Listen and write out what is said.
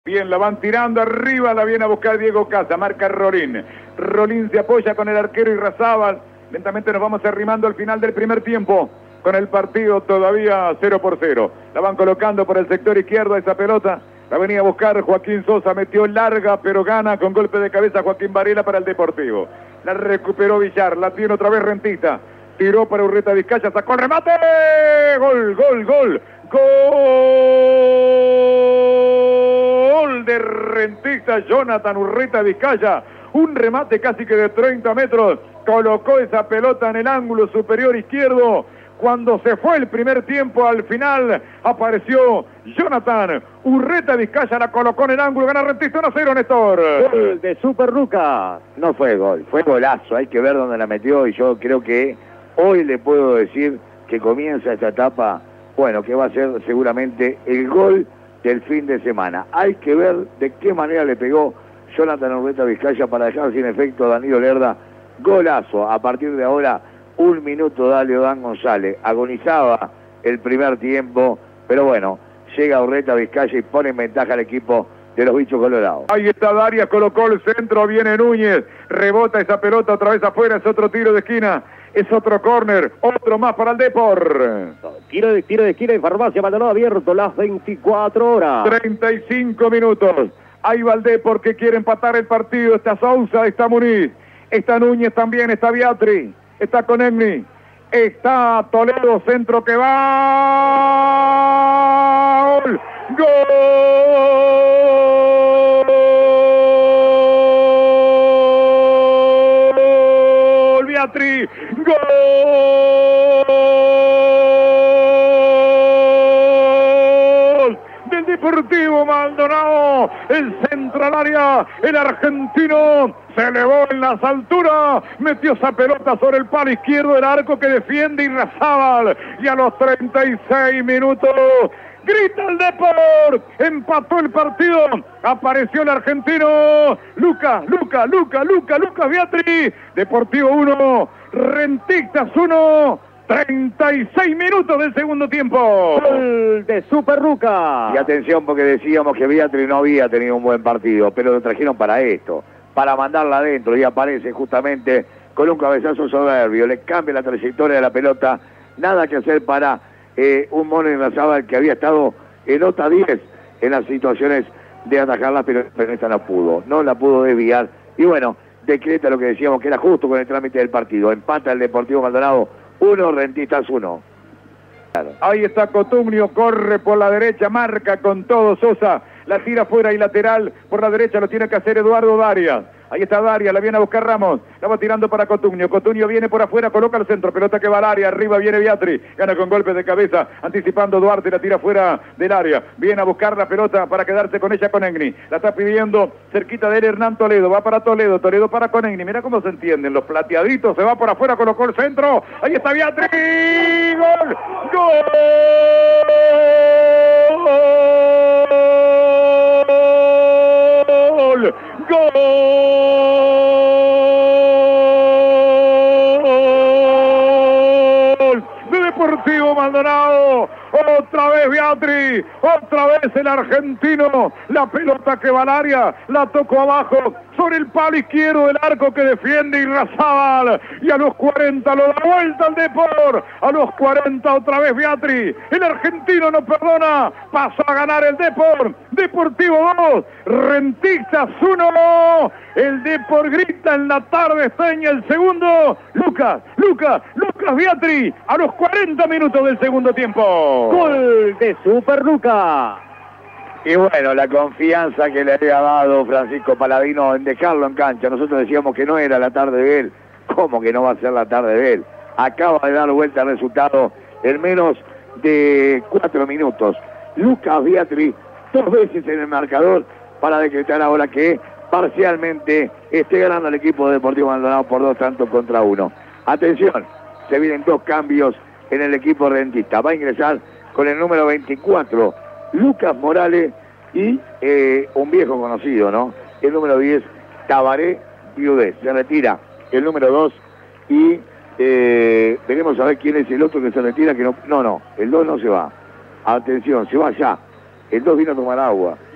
Bien, la van tirando arriba, la viene a buscar Diego Casa, marca Rolín. Rolín se apoya con el arquero Irrazábal. Lentamente nos vamos arrimando al final del primer tiempo, con el partido todavía 0-0. La van colocando por el sector izquierdo esa pelota. La venía a buscar Joaquín Sosa, metió larga, pero gana con golpe de cabeza Joaquín Varela para el Deportivo. La recuperó Villar, la tiene otra vez Rentista. Tiró para Urreta Vizcaya, sacó el remate. Gol, gol, gol. Gol de Rentista, Jonathan Urreta Vizcaya. Un remate casi que de 30 metros. Colocó esa pelota en el ángulo superior izquierdo. Cuando se fue el primer tiempo, al final apareció Jonathan Urreta Vizcaya, la colocó en el ángulo, gana Rentista 1-0, Néstor. Gol de Super Lucas. No fue gol, fue golazo, hay que ver dónde la metió y yo creo que hoy le puedo decir que comienza esta etapa, bueno, que va a ser seguramente el gol del fin de semana. Hay que ver de qué manera le pegó Jonathan Urreta Vizcaya para dejar sin efecto a Danilo Lerda. Golazo, a partir de ahora, 1 minuto da Leodán González. Agonizaba el primer tiempo, pero bueno, llega Urreta Vizcaya y pone en ventaja al equipo de los bichos colorados. Ahí está Darias, colocó el centro, viene Núñez, rebota esa pelota otra vez afuera, es otro tiro de esquina, es otro córner, otro más para el Depor. Tiro de esquina en Farmacia Maldonado, abierto las 24 horas. 35 minutos. Ahí va el Depor que quiere empatar el partido. Está Sousa, está Muniz, está Núñez también, está Beatri, está Conegni, está Toledo, centro que va. ¡Gol! ¡Gol! Beatri, ¡gol! Del Deportivo Maldonado, el centro al área, el argentino se elevó en las alturas, metió esa pelota sobre el palo izquierdo del arco que defiende Irrazábal, y a los 36 minutos grita el Depor, empató el partido, apareció el argentino, Lucas Beatri, Deportivo 1, Rentistas 1, 36 minutos del segundo tiempo. Gol de Super Lucas. Y atención porque decíamos que Beatri no había tenido un buen partido, pero lo trajeron para esto, para mandarla adentro, y aparece justamente con un cabezazo soberbio, le cambia la trayectoria de la pelota, nada que hacer para un mono Irrazábal que había estado en nota 10 en las situaciones de atajarla, pero esta no la pudo desviar, y bueno, decreta lo que decíamos que era justo con el trámite del partido, empata el Deportivo Maldonado 1, Rentistas 1. Claro. Ahí está Cotumnio, corre por la derecha, marca con todo Sosa, la tira fuera y lateral, por la derecha lo tiene que hacer Eduardo Darias. Ahí está Darias, la viene a buscar Ramos, la va tirando para Cotumnio, Cotumnio viene por afuera, coloca el centro, pelota que va al área, arriba viene Beatri, gana con golpes de cabeza, anticipando Duarte, la tira fuera del área, viene a buscar la pelota para quedarse con ella Conegni, la está pidiendo cerquita de él Hernán Toledo, va para Toledo para Conegni, mira cómo se entienden, los plateaditos, se va por afuera, colocó el centro, ahí está Beatri, ¡gol! ¡Gol! ¡Gol! De Deportivo Maldonado, otra vez Beatri, otra vez el argentino, la pelota que va al área, la tocó abajo, sobre el palo izquierdo del arco que defiende Irrazábal, y a los 40 lo da vuelta al Depor, a los 40 otra vez Beatri, el argentino no perdona, pasó a ganar el Depor, Deportivo 2, Rentistas 1, el Depor grita en la tarde esteña el segundo, Lucas Beatri, a los 40 minutos del segundo tiempo. Gol de Super Lucas. Y bueno, la confianza que le había dado Francisco Paladino en dejarlo en cancha. Nosotros decíamos que no era la tarde de él. ¿Cómo que no va a ser la tarde de él? Acaba de dar vuelta al resultado en menos de 4 minutos. Lucas Beatri 2 veces en el marcador para decretar ahora que parcialmente esté ganando el equipo de Deportivo Maldonado por 2-1. Atención, se vienen 2 cambios en el equipo rentista. Va a ingresar con el número 24, Lucas Morales, y un viejo conocido, ¿no? El número 10, Tabaré Viudés. Se retira el número 2 y veremos a ver quién es el otro que se retira, que no, el 2 no se va. Atención, se va ya. El 2 vino a tomar agua.